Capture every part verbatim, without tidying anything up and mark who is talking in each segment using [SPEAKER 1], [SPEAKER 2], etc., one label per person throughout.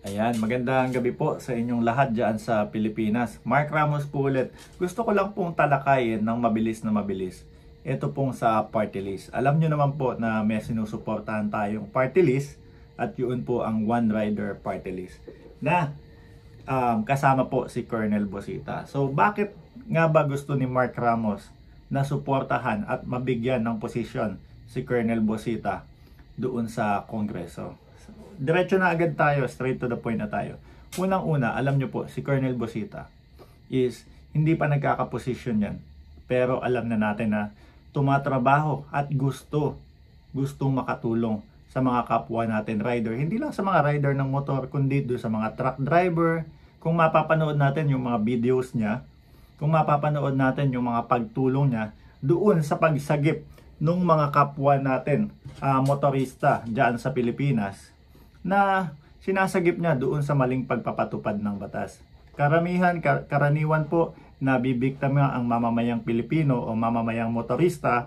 [SPEAKER 1] Ayan, magandang gabi po sa inyong lahat dyan sa Pilipinas. Mark Ramos po ulit. Gusto ko lang pong talakayin ng mabilis na mabilis. Ito pong sa party list. Alam nyo naman po na may sinusuportahan tayong party list at yun po ang One Rider party list na um, kasama po si Colonel Bosita. So bakit nga ba gusto ni Mark Ramos na suportahan at mabigyan ng posisyon si Colonel Bosita doon sa Kongreso? Diretso na agad tayo, straight to the point na tayo. Unang-una, alam nyo po, si Colonel Bosita is hindi pa nagkakaposisyon yan. Pero alam na natin na tumatrabaho at gusto, gustong makatulong sa mga kapwa natin rider. Hindi lang sa mga rider ng motor, kundi doon sa mga truck driver. Kung mapapanood natin yung mga videos niya, kung mapapanood natin yung mga pagtulong niya, doon sa pagsagip ng mga kapwa natin, uh, motorista dyan sa Pilipinas, na sinasagip niya doon sa maling pagpapatupad ng batas. Karamihan, kar karaniwan po na bibiktima ang mamamayang Pilipino o mamamayang motorista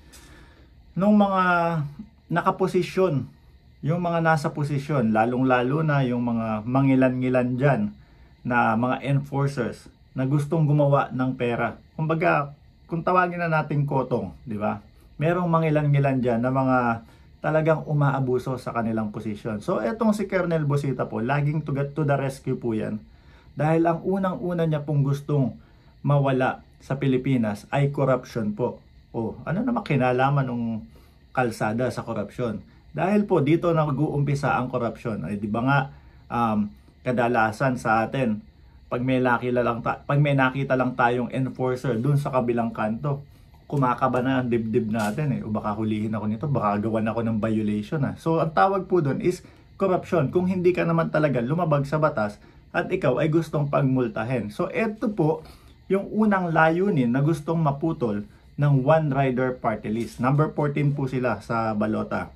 [SPEAKER 1] nung mga nakaposisyon, yung mga nasa posisyon, lalong-lalo na yung mga mangilan-ngilan dyan na mga enforcers na gustong gumawa ng pera. Kumbaga, kung tawagin na natin kotong, di ba? Merong mangilan-ngilan dyan na mga talagang umaabuso sa kanilang posisyon. So, etong si Colonel Bosita po, laging to get to the rescue po yan. Dahil ang unang-una niya pong gustong mawala sa Pilipinas ay corruption po. O, ano naman kinalaman ng kalsada sa corruption? Dahil po dito nag-uumpisa ang corruption. Ay, di ba nga, um, kadalasan sa atin, pag may nakita lang, pag may nakita lang tayong enforcer dun sa kabilang kanto, kumakaba na ang dibdib natin eh. O baka hulihin ako nito, baka gawan ako ng violation. Ah. So ang tawag po doon is corruption. Kung hindi ka naman talaga lumabag sa batas at ikaw ay gustong pagmultahin. So ito po yung unang layunin na gustong maputol ng One Rider Party List. Number fourteen po sila sa balota.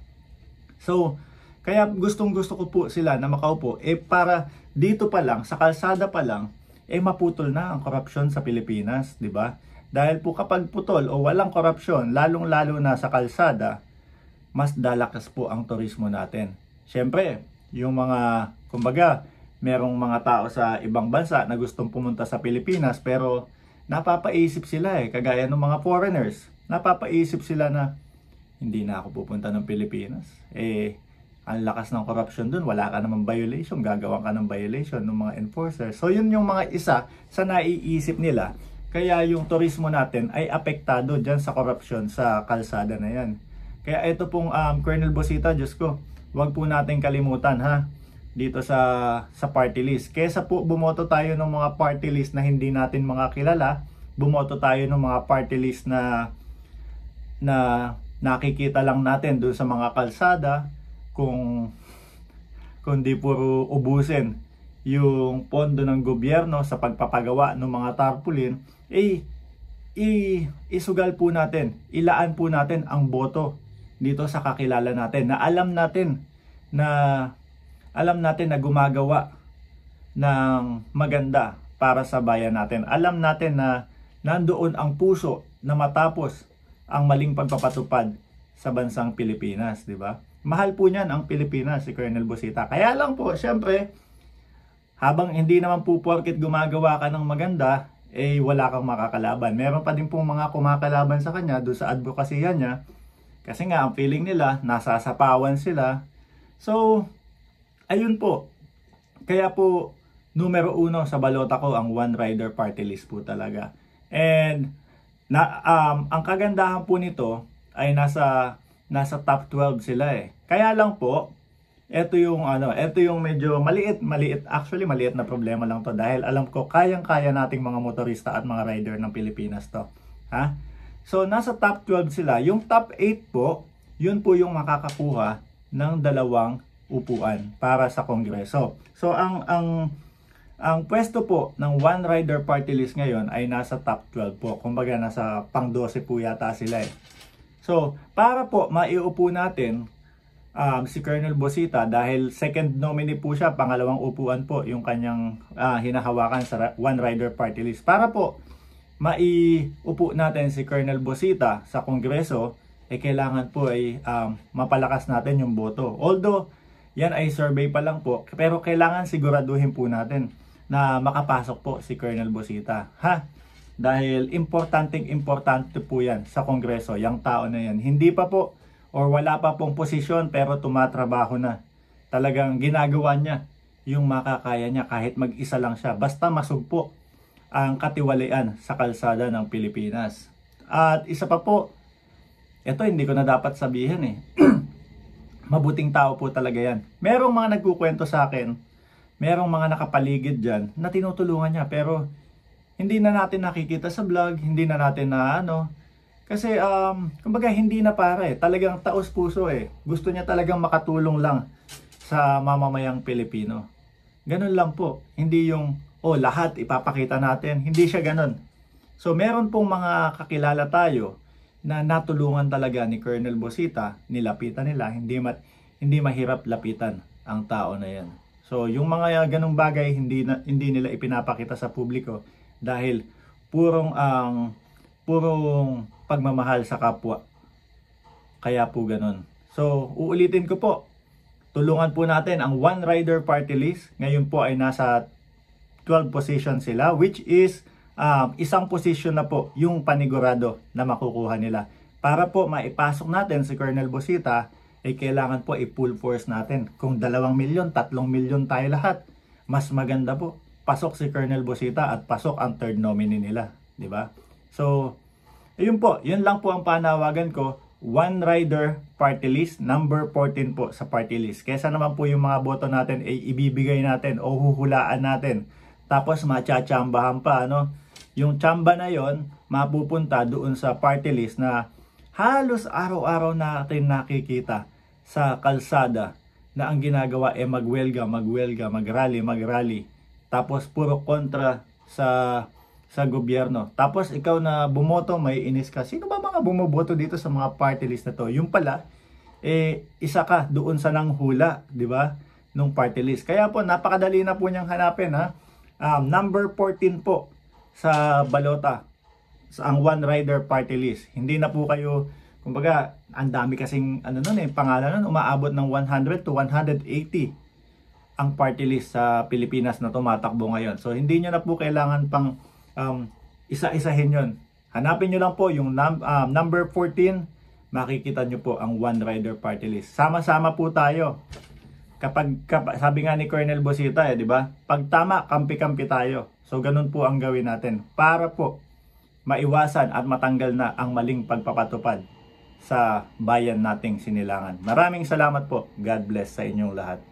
[SPEAKER 1] So kaya gustong gusto ko po sila na makaupo eh para dito pa lang, sa kalsada pa lang, eh maputol na ang korupsyon sa Pilipinas, di ba? Dahil po kapag putol o walang korupsyon, lalong-lalo na sa kalsada, mas dalakas po ang turismo natin. Siyempre, yung mga, kumbaga, merong mga tao sa ibang bansa na gustong pumunta sa Pilipinas pero napapaisip sila eh, kagaya ng mga foreigners. Napapaisip sila na hindi na ako pupunta ng Pilipinas. Eh, ang lakas ng korupsyon dun, wala ka namang violation, gagawa ka ng violation ng mga enforcers. So yun yung mga isa sa naiisip nila. Kaya yung turismo natin ay apektado dyan sa korupsyon sa kalsada na yan. Kaya ito pong um, Colonel Bosita, Diyos ko, huwag po natin kalimutan ha, dito sa, sa party list. Kesa po bumoto tayo ng mga party list na hindi natin mga kilala, bumoto tayo ng mga party list na, na nakikita lang natin doon sa mga kalsada, kung, kung di puro ubusin yung pondo ng gobyerno sa pagpapagawa ng mga tarpaulin, eh, i, isugal po natin, ilaan po natin ang boto dito sa kakilala natin na alam natin na alam natin na gumagawa ng maganda para sa bayan natin. Alam natin na nandoon ang puso na matapos ang maling pagpapatupad sa bansang Pilipinas, di ba? Mahal po niyan ang Pilipinas, si Colonel Bosita. Kaya lang po, syempre, habang hindi naman po porket gumagawa ka ng maganda, eh wala kang makakalaban. Meron pa din pong mga kumakalaban sa kanya doon sa advokasya niya. Kasi nga, ang feeling nila, nasasapawan sila. So, ayun po. Kaya po, numero uno sa balota ko, ang One Rider Party List po talaga. And, na, um, ang kagandahan po nito, ay nasa, nasa top twelve sila eh. Kaya lang po, ito yung ano, ito yung medyo maliit, maliit, actually maliit na problema lang to dahil alam ko kayang-kaya nating mga motorista at mga rider ng Pilipinas to. Ha? So nasa top twelve sila. Yung top eight po, yun po yung makakakuha ng dalawang upuan para sa Kongreso. So ang ang ang pwesto po ng One Rider Party List ngayon ay nasa top twelve po. Kumbaga nasa pang twelve po yata sila eh. So para po maiupo natin Um, si Colonel Bosita dahil second nominee po siya, pangalawang upuan po yung kanyang uh, hinahawakan sa One Rider Party List. Para po maiupo natin si Colonel Bosita sa Kongreso, eh kailangan po ay um, mapalakas natin yung boto. Although Yan ay survey pa lang po, pero kailangan siguraduhin po natin na makapasok po si Colonel Busita. Ha? Dahil importanteng importante po yan sa Kongreso, yung tao na yan. Hindi pa po or wala pa pong posisyon pero tumatrabaho na. Talagang ginagawa niya yung makakaya niya kahit mag-isa lang siya. Basta masugpo ang katiwalian sa kalsada ng Pilipinas. At isa pa po, ito hindi ko na dapat sabihin eh. Mabuting tao po talaga yan. Merong mga nagkukwento sa akin, merong mga nakapaligid dyan na tinutulungan niya pero hindi na natin nakikita sa vlog, hindi na natin na ano. Kasi um, kumbaga hindi na para eh. Talagang taos puso eh. Gusto niya talagang makatulong lang sa mamamayang Pilipino. Ganun lang po. Hindi yung, oh lahat ipapakita natin. Hindi siya ganun. So meron pong mga kakilala tayo na natulungan talaga ni Colonel Busita, nilapitan nila, hindi ma hindi mahirap lapitan ang tao na 'yan. So yung mga ganung bagay hindi na, hindi nila ipinapakita sa publiko dahil purong ang um, purong pagmamahal sa kapwa. Kaya po ganun. So uulitin ko po. Tulungan po natin ang One Rider Party List. Ngayon po ay nasa twelve position sila, which is Um, isang posisyon na po yung panigurado na makukuha nila. Para po maipasok natin si Colonel Busita, ay eh, kailangan po i-full force natin. Kung dalawang milyon, tatlong milyon tayo lahat, mas maganda po. Pasok si Colonel Busita at pasok ang third nominee nila. Diba? So, ayun po. Yun lang po ang panawagan ko. One Rider Party List, number fourteen po sa party list. Kesa naman po yung mga boto natin ay ibibigay natin o huhulaan natin. Tapos machachambahan pa, ano? Yung chamba na yon mapupunta doon sa party list na halos araw-araw natin nakikita sa kalsada na ang ginagawa ay magwelga, magwelga, magrally, magrally. Tapos puro kontra sa sa gobyerno. Tapos ikaw na bumoto, may inis ka. Sino ba mga bumoboto dito sa mga party list na to? Yung pala, eh, isa ka doon sa nanghula, di ba? Nung party list. Kaya po, napakadali na po niyang hanapin, ha? Um, number fourteen po sa balota sa ang One Rider Party List. Hindi na po kayo, kumbaga, ang dami kasing ano nun eh, pangalan nun, umaabot ng one hundred to one hundred eighty ang party list sa Pilipinas na tumatakbo ngayon. So hindi nyo na po kailangan pang um, isa-isahin yon. Hanapin nyo lang po yung num um, number fourteen, makikita nyo po ang One Rider Party List. Sama-sama po tayo. Kapag, kapag sabi nga ni Colonel Busita eh, di ba? Pag tama, kampi-kampi tayo. So ganun po ang gawin natin para po maiwasan at matanggal na ang maling pagpapatupad sa bayan nating Sinilangan. Maraming salamat po. God bless sa inyong lahat.